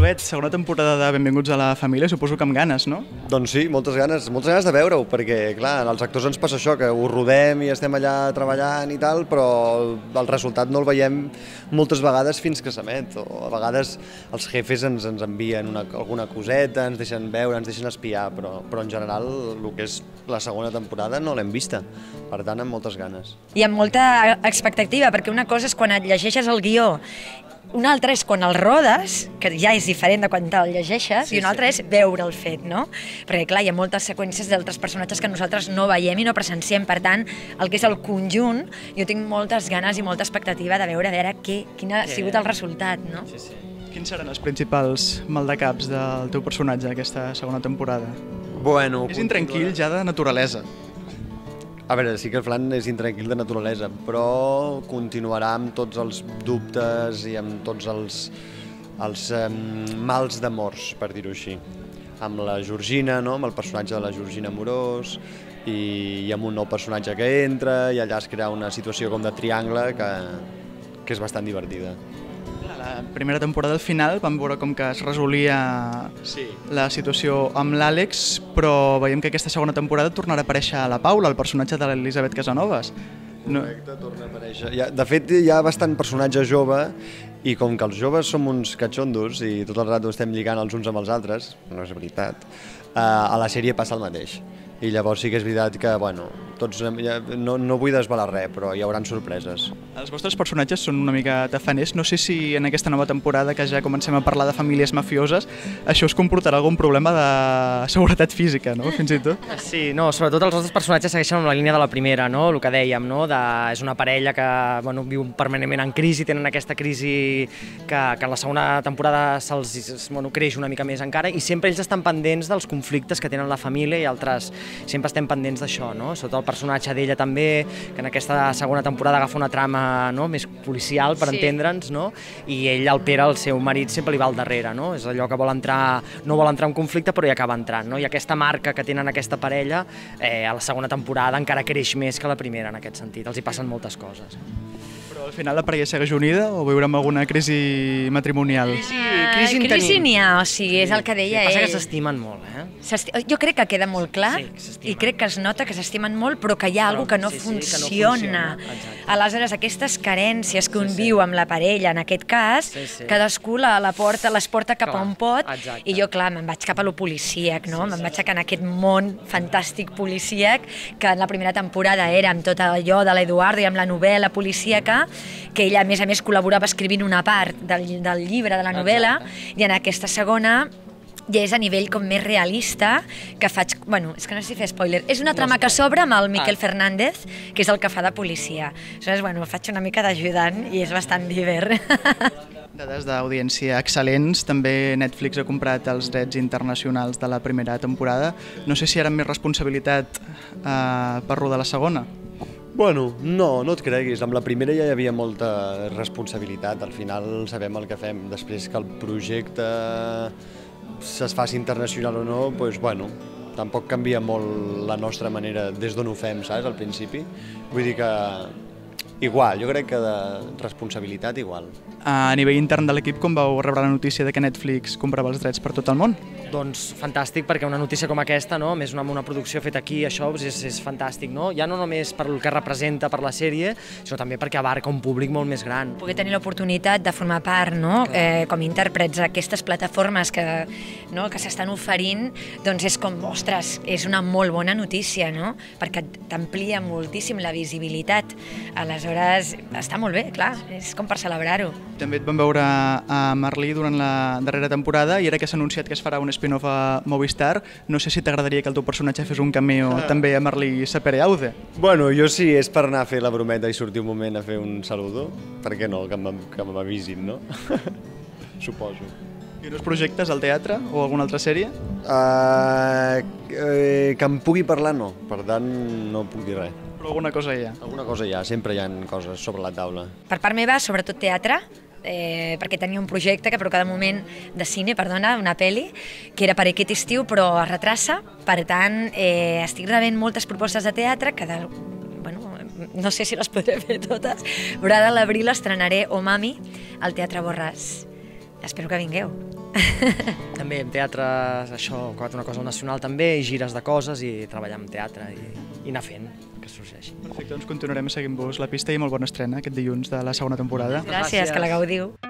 Elisabet, segona temporada de Benvinguts a la família, suposo que amb ganes, no? Doncs sí, moltes ganes de veure-ho, perquè clar, als actors ens passa això, que ho rodem i estem allà treballant i tal, però el resultat no el veiem moltes vegades fins que s'emet, o a vegades els jefes ens envien alguna coseta, ens deixen veure, ens deixen espiar, però en general el que és la segona temporada no l'hem vista, per tant amb moltes ganes. I amb molta expectativa, perquè una cosa és quan et llegeixes el guió, una altra és quan el rodes, que ja és diferent de quan te'l llegeixes, i una altra és veure el fet, no? Perquè, clar, hi ha moltes seqüències d'altres personatges que nosaltres no veiem i no presenciem, per tant, el que és el conjunt, jo tinc moltes ganes i molta expectativa de veure quin ha sigut el resultat, no? Quins seran els principals maldecaps del teu personatge aquesta segona temporada? Bueno, és intranquil ja de naturalesa. A veure, sí que el Flan és intranquil de naturalesa, però continuarà amb tots els dubtes i amb tots els mals d'amors, per dir-ho així. Amb la Georgina, no? Amb el personatge de la Georgina Amorós, i amb un nou personatge que entra, i allà es crea una situació com de triangle que és bastant divertida. La primera temporada al final vam veure com que es resolia la situació amb l'Àlex, però veiem que aquesta segona temporada tornarà a aparèixer a la Paula, el personatge de l'Elisabet Casanovas. Correcte, torna a aparèixer. De fet, hi ha bastant personatge jove, i com que els joves som uns catxondos i tot el rato estem lligant els uns amb els altres, no és veritat, a la sèrie passa el mateix. I llavors sí que és veritat que, bueno, no vull desvelar res, però hi haurà sorpreses. Els vostres personatges són una mica tafaners. No sé si en aquesta nova temporada, que ja comencem a parlar de famílies mafioses, això us comportarà algun problema de seguretat física, no? Fins i tot. Sí, no, sobretot els nostres personatges segueixen amb la línia de la primera, no? El que dèiem, no? És una parella que viu permanentment en crisi, tenen aquesta crisi que en la segona temporada se'ls creix una mica més encara, i sempre ells estan pendents dels conflictes que tenen la família i altres. Sempre estem pendents d'això, no? Sobretot el personatge d'ella també, que en aquesta segona temporada agafa una trama més policial, per entendre'ns, no? I ell, el Pere, el seu marit, sempre li va al darrere, no? És allò que no vol entrar en conflicte, però hi acaba entrant, no? I aquesta marca que tenen aquesta parella, a la segona temporada encara creix més que la primera, en aquest sentit. Els hi passen moltes coses. Però al final la parella segueix unida o veurem alguna crisi matrimonial? Crisi n'hi ha, o sigui, és el que deia ell. Passa que s'estimen molt, Jo crec que queda molt clar, i crec que es nota que s'estimen molt, però que hi ha alguna cosa que no funciona. Aleshores, aquestes carències que un viu amb la parella, en aquest cas, cadascú les porta cap a un pot, i jo, clar, me'n vaig cap a lo policíac, no? Me'n vaig en aquest món fantàstic policíac, que en la primera temporada era amb tot allò de l'Eduardo i amb la novel·la policíaca, que ella, a més, col·laborava escrivint una part del llibre, de la novel·la, i en aquesta segona ja és a nivell com més realista, que faig... Bueno, és que no sé si fer spoiler. És una trama que s'obre amb el Miquel Fernández, que és el que fa de policia. Aleshores, bueno, faig una mica d'ajudant i és bastant divert. Dades d'audiència excel·lents. També Netflix ha comprat els drets internacionals de la primera temporada. No sé si era més responsabilitat per rodar la segona. Bueno, no et creguis. Amb la primera ja hi havia molta responsabilitat. Al final sabem el que fem. Després que el projecte es faci internacional o no, doncs, bueno, tampoc canvia molt la nostra manera des d'on ho fem, saps, al principi. Vull dir que igual, jo crec que de responsabilitat igual. A nivell intern de l'equip, com vau rebre la notícia de que Netflix comprava els drets per tot el món? Doncs fantàstic, perquè una notícia com aquesta, no? Més amb una producció feta aquí, això és fantàstic, no? Ja no només per el que representa per la sèrie, sinó també perquè abarca un públic molt més gran. Poder tenir l'oportunitat de formar part, no? Com a intèrprets d'aquestes plataformes que s'estan oferint, doncs és com, ostres, és una molt bona notícia, no? Perquè t'amplia moltíssim la visibilitat. Aleshores, està molt bé, clar, és com per celebrar-ho. També et vam veure a Merlí durant la darrera temporada, i ara que s'ha anunciat que es farà un spin-off a Movistar, no sé si t'agradaria que el teu personatge fes un cameo també a Merlí Sapere Aude. Bueno, jo sí, és per anar a fer la brometa i sortir un moment a fer un saludo. Per què no, que m'avisin, no? Suposo. I uns projectes al teatre o alguna altra sèrie? Que em pugui parlar no, per tant no puc dir res. Però alguna cosa hi ha? Alguna cosa hi ha, sempre hi ha coses sobre la taula. Per part meva, sobretot teatre, perquè tenia un projecte que per cada moment de cine, una pel·li, que era per aquest estiu però es retrassa, per tant estic rebent moltes propostes de teatre que no sé si les podré fer totes, però ara a l'abril estrenaré Oh Mami al Teatre Borràs. Espero que vingueu. També en teatre, això, ha acabat una cosa nacional també, i gires de coses i treballar en teatre i anar fent que sorgeixi. Perfecte, doncs continuarem seguint-vos la pista i molt bona estrena aquest dilluns de la segona temporada. Gràcies, que la gaudiu.